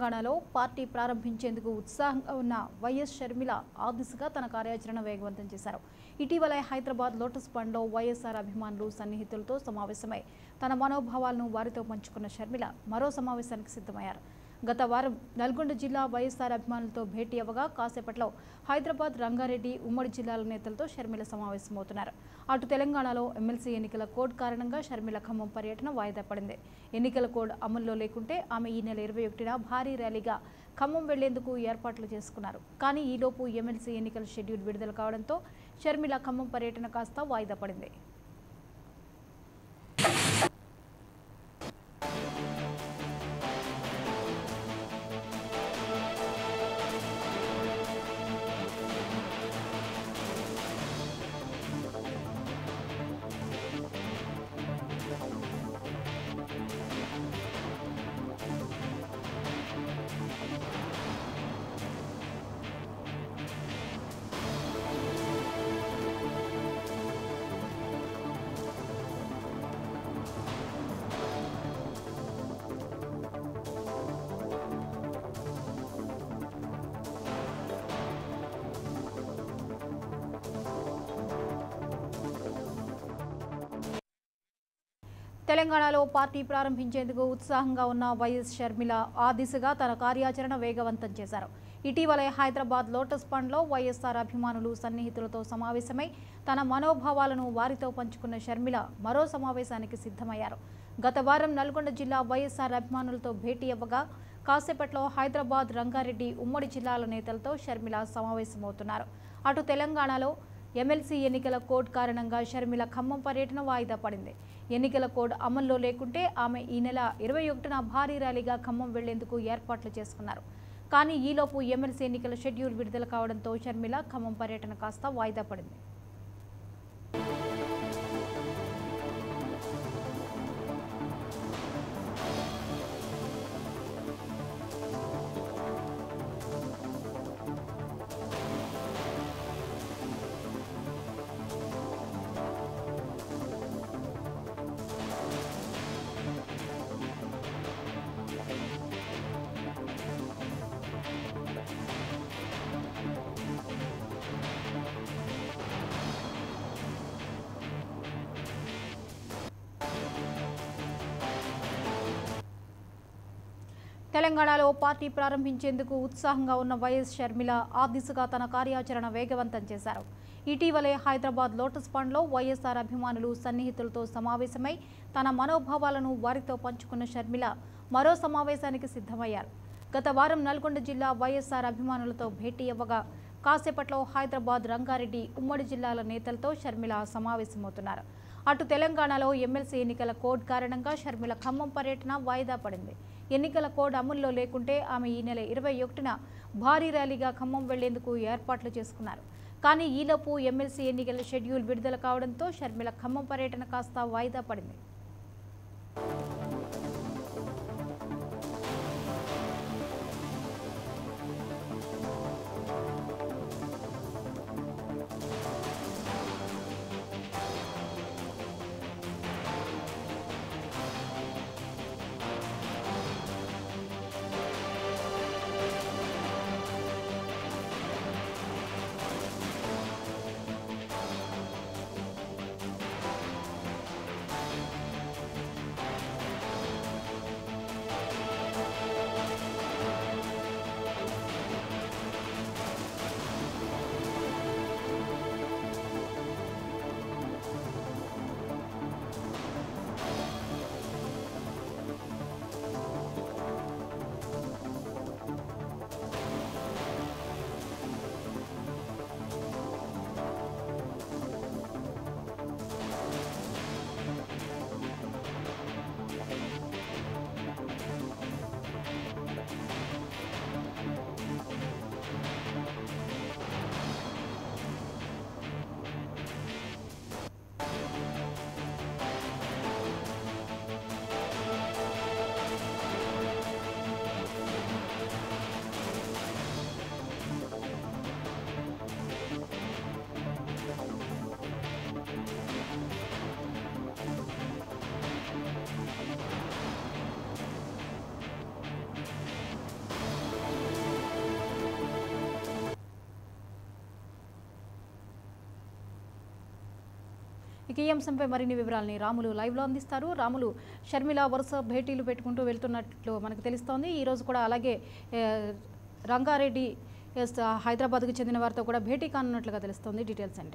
తెలంగాణలో పార్టీ ప్రారంభించేందుకు ఉత్సాహంగా ఉన్న వైఎస్ షర్మిల ఆ దిశగా తన కార్యాచరణ వేగవంతం చేశారు. ఇటీవలే హైదరాబాద్ లోటస్ పండ్లో వైఎస్ఆర్ అభిమానులు సన్నిహితులతో సమావేశమై తన మనోభావాలను వారితో పంచుకున్న షర్మిల మరో సమావేశానికి సిద్ధమయ్యారు. గత వారం నల్గొండ జిల్లా వైఎస్ఆర్ అభిమానులతో భేటీ అవ్వగా కాసేపట్లో హైదరాబాద్, రంగారెడ్డి ఉమ్మడి జిల్లాల నేతలతో షర్మిల సమావేశమవుతున్నారు. అటు తెలంగాణలో ఎమ్మెల్సీ ఎన్నికల కోడ్ కారణంగా షర్మిల ఖమ్మం పర్యటన వాయిదా పడింది. ఎన్నికల కోడ్ అమల్లో లేకుంటే ఆమె ఈ నెల 21న భారీ ర్యాలీగా ఖమ్మం వెళ్లేందుకు ఏర్పాట్లు చేసుకున్నారు. కానీ ఈలోపు ఎమ్మెల్సీ ఎన్నికల షెడ్యూల్ విడుదల కావడంతో షర్మిల ఖమ్మం పర్యటన కాస్త వాయిదా పడింది. తెలంగాణలో పార్టీ ప్రారంభించేందుకు ఉత్సాహంగా ఉన్న వైఎస్ షర్మిల ఆ దిశగా తన కార్యాచరణ వేగవంతం చేశారు. ఇటీవలే హైదరాబాద్ లోటస్ పండ్లో వైఎస్ఆర్ అభిమానులు సన్నిహితులతో సమావేశమై తన మనోభావాలను వారితో పంచుకున్న షర్మిల మరో సమావేశానికి సిద్ధమయ్యారు. గత వారం నల్గొండ జిల్లా వైఎస్ఆర్ అభిమానులతో భేటీ అవ్వగా కాసేపట్లో హైదరాబాద్, రంగారెడ్డి ఉమ్మడి జిల్లాల నేతలతో షర్మిల సమావేశమవుతున్నారు. అటు తెలంగాణలో ఎమ్మెల్సీ ఎన్నికల కోడ్ కారణంగా షర్మిల ఖమ్మం పర్యటన వాయిదా పడింది. ఎన్నికల కోడ్ అమల్లో లేకుంటే ఆమె ఈ నెల 21న భారీ ర్యాలీగా ఖమ్మం వెళ్లేందుకు ఏర్పాట్లు చేసుకున్నారు. కానీ ఈలోపు ఎమ్మెల్సీ ఎన్నికల షెడ్యూల్ విడుదల కావడంతో షర్మిల ఖమ్మం పర్యటన కాస్త వాయిదా పడింది. తెలంగాణలో పార్టీ ప్రారంభించేందుకు ఉత్సాహంగా ఉన్న వైఎస్ షర్మిల ఆ దిశగా తన కార్యాచరణ వేగవంతం చేశారు. ఇటీవలే హైదరాబాద్ లోటస్ పండ్లో వైఎస్ఆర్ అభిమానులు సన్నిహితులతో సమావేశమై తన మనోభావాలను వారితో పంచుకున్న షర్మిల మరో సమావేశానికి సిద్ధమయ్యారు. గత వారం నల్గొండ జిల్లా వైఎస్ఆర్ అభిమానులతో భేటీ అవ్వగా కాసేపట్లో హైదరాబాద్, రంగారెడ్డి ఉమ్మడి జిల్లాల నేతలతో షర్మిల సమావేశమవుతున్నారు. అటు తెలంగాణలో ఎమ్మెల్సీ ఎన్నికల కోడ్ కారణంగా షర్మిల ఖమ్మం పర్యటన వాయిదా పడింది. ఎన్నికల కోడ్ అమల్లో లేకుంటే ఆమె ఈ నెల 21న భారీ ర్యాలీగా ఖమ్మం వెళ్లేందుకు ఏర్పాట్లు చేసుకున్నారు. కానీ ఈలోపు ఎమ్మెల్సీ ఎన్నికల షెడ్యూల్ విడుదల కావడంతో షర్మిల ఖమ్మం పర్యటన కాస్త వాయిదా పడింది. ఇక ఈ అంశంపై మరిన్ని వివరాలని రాములు లైవ్లో అందిస్తారు. రాములు, షర్మిల వరుస భేటీలు పెట్టుకుంటూ వెళ్తున్నట్లు మనకు తెలుస్తోంది. ఈరోజు కూడా అలాగే రంగారెడ్డి హైదరాబాద్కు చెందిన వారితో కూడా భేటీ కానున్నట్లుగా తెలుస్తోంది. డీటెయిల్స్ అంటే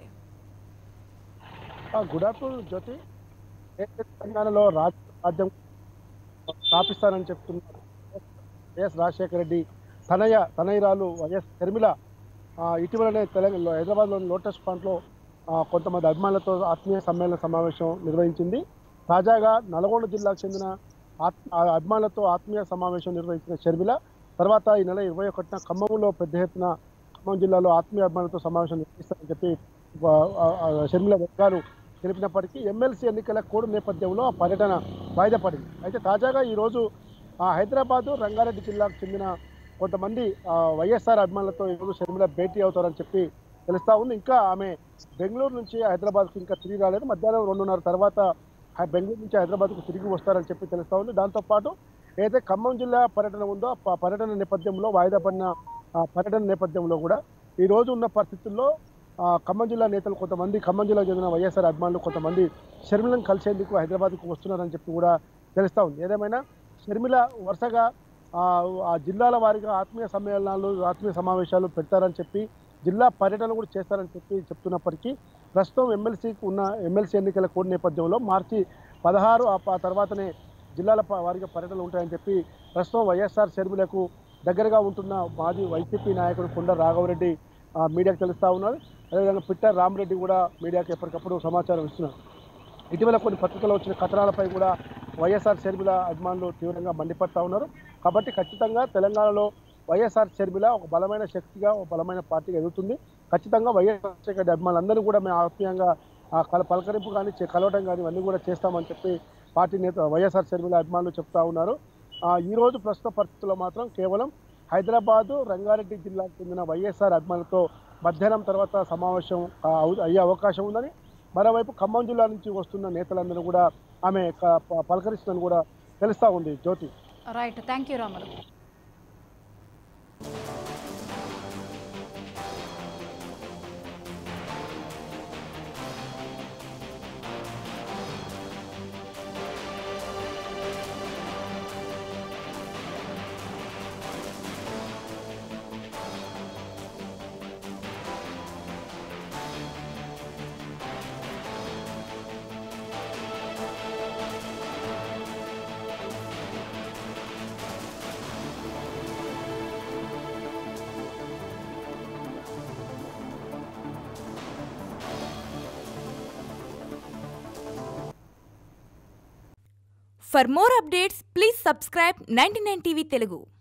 గుడ్ ఆఫ్టర్నూన్ జ్యోతి. తెలంగాణలో రాజ్యం స్థాపిస్తానని చెప్తున్నారు వైఎస్ రాజశేఖర రెడ్డి తనయురాలు వైఎస్ షర్మిల ఇటీవలనే తెలంగాణలో హైదరాబాద్లోని లోటస్ పాయింట్లో కొంతమంది అభిమానులతో ఆత్మీయ సమావేశం నిర్వహించింది. తాజాగా నల్గొండ జిల్లాకు చెందిన అభిమానులతో ఆత్మీయ సమావేశం నిర్వహించిన షర్మిల తర్వాత ఈ నెల 21న ఖమ్మంలో పెద్ద ఎత్తున ఖమ్మం జిల్లాలో ఆత్మీయ అభిమానులతో సమావేశం నిర్వహిస్తారని చెప్పి షర్మిల వర్గాలు తెలిపినప్పటికీ ఎమ్మెల్సీ ఎన్నికల కోడ్ నేపథ్యంలో ఆ పర్యటన వాయిదా పడింది. అయితే తాజాగా ఈరోజు హైదరాబాదు రంగారెడ్డి జిల్లాకు చెందిన కొంతమంది వైఎస్ఆర్ అభిమానులతో ఈరోజు షర్మిల భేటీ అవుతారని చెప్పి తెలుస్తూ ఉంది. ఇంకా ఆమె బెంగళూరు నుంచి హైదరాబాద్కు ఇంకా తిరిగి రాలేదు. మధ్యాహ్నం 2:30 తర్వాత బెంగళూరు నుంచి హైదరాబాద్కు తిరిగి వస్తారని చెప్పి తెలుస్తూ ఉంది. దాంతోపాటు ఏదైతే ఖమ్మం జిల్లా పర్యటన ఉందో ఆ పర్యటన నేపథ్యంలో వాయిదా పడిన పర్యటన నేపథ్యంలో కూడా ఈరోజు ఉన్న పరిస్థితుల్లో ఖమ్మం జిల్లా నేతలు కొంతమంది ఖమ్మం జిల్లాకు చెందిన వైఎస్ఆర్ అభిమానులు కొంతమంది షర్మిలను కలిసేందుకు హైదరాబాద్కు వస్తున్నారని చెప్పి కూడా తెలుస్తూ ఉంది. ఏదేమైనా షర్మిల వరుసగా ఆ జిల్లాల వారీగా ఆత్మీయ సమ్మేళనాలు ఆత్మీయ సమావేశాలు పెడతారని చెప్పి జిల్లా పర్యటన కూడా చేస్తారని చెప్పి చెప్తున్నప్పటికీ ప్రస్తుతం ఎమ్మెల్సీ ఎన్నికల కోడ్ నేపథ్యంలో మార్చి 16 ఆ తర్వాతనే జిల్లాల వారీగా పర్యటనలు ఉంటాయని చెప్పి ప్రస్తుతం వైఎస్ఆర్ షర్మిలకు దగ్గరగా ఉంటున్న మాజీ వైసీపీ నాయకుడు కొండ రాఘవరెడ్డి మీడియాకు తెలుస్తూ ఉన్నారు. అదేవిధంగా పిట్టర్ రామరెడ్డి కూడా మీడియాకి ఎప్పటికప్పుడు సమాచారం ఇస్తున్నారు. ఇటీవల కొన్ని పత్రికల్లో వచ్చిన కథనాలపై కూడా వైఎస్ఆర్ షర్మిల అభిమానులు తీవ్రంగా మండిపడతా ఉన్నారు. కాబట్టి ఖచ్చితంగా తెలంగాణలో వైఎస్ఆర్ షర్మిల ఒక బలమైన శక్తిగా ఒక బలమైన పార్టీగా ఎదుగుతుంది. ఖచ్చితంగా వైఎస్ఆర్ రాజశేఖర అభిమానులందరూ కూడా మేము ఆత్మీయంగా పలకరింపు కానీ కలవడం కానీ ఇవన్నీ కూడా చేస్తామని చెప్పి పార్టీ నేత వైఎస్ఆర్ షర్మిల అభిమానులు చెప్తా ఉన్నారు. ఈరోజు ప్రస్తుత పరిస్థితుల్లో మాత్రం కేవలం హైదరాబాదు రంగారెడ్డి జిల్లాకు చెందిన వైఎస్ఆర్ అభిమానులతో మధ్యాహ్నం తర్వాత సమావేశం అయ్యే అవకాశం ఉందని, మరోవైపు ఖమ్మం జిల్లా నుంచి వస్తున్న నేతలందరూ కూడా ఆమె పలకరిస్తుందని కూడా తెలుస్తూ ఉంది. Jyothi. Right, thank you Ramulu. For more updates, please subscribe 99 TV Telugu.